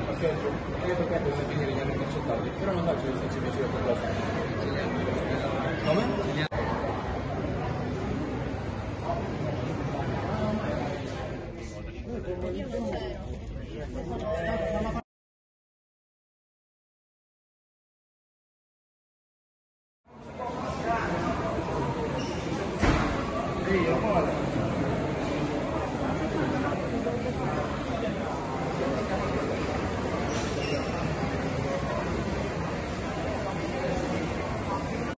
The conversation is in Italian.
perché hai toccato una bene li hanno intercettati, però non faccio il senso piacere per la come? Sì, io